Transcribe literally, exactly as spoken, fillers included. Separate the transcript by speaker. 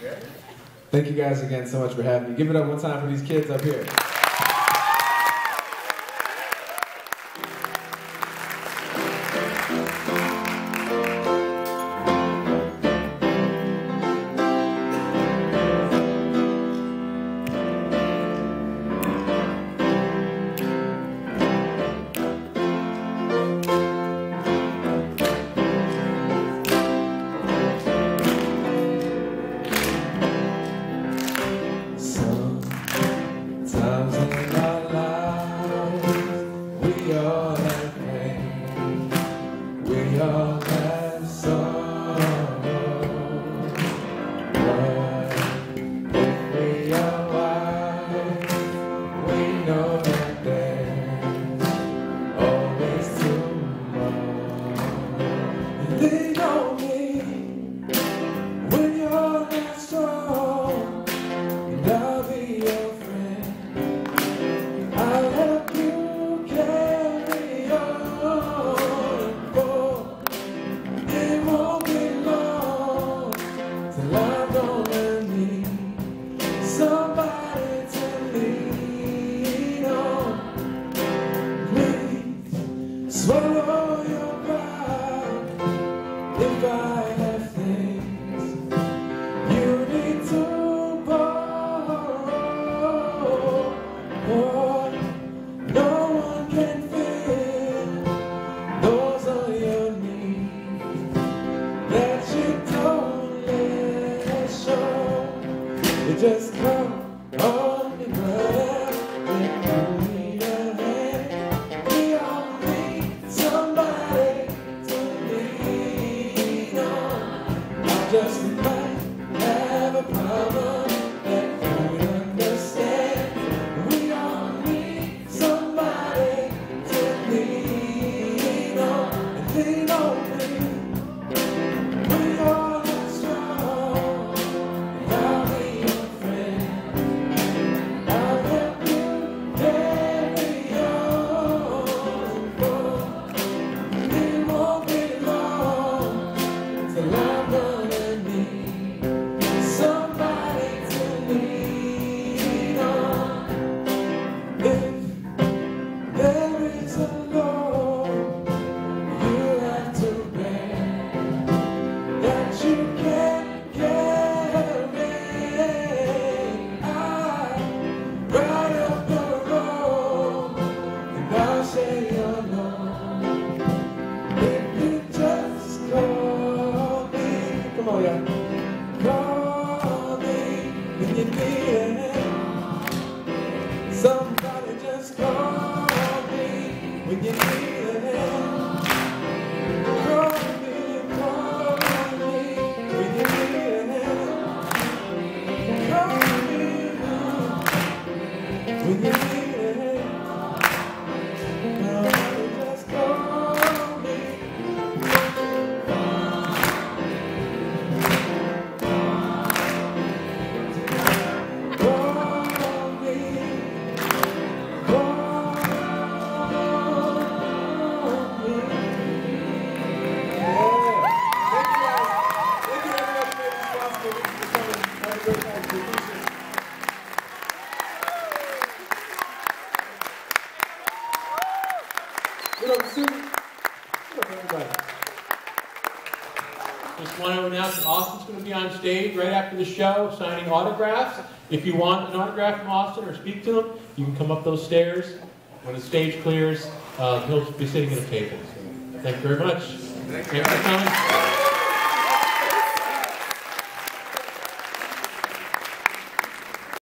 Speaker 1: Thank you guys again so much for having me. Give it up one time for these kids up here.
Speaker 2: Just want to announce that Austin's going to be on stage right after the show signing autographs. If you want an autograph from Austin or speak to him, you can come up those stairs. When the stage clears, uh, he'll be sitting at a table. Thank you very much.
Speaker 1: Thank
Speaker 2: you for coming.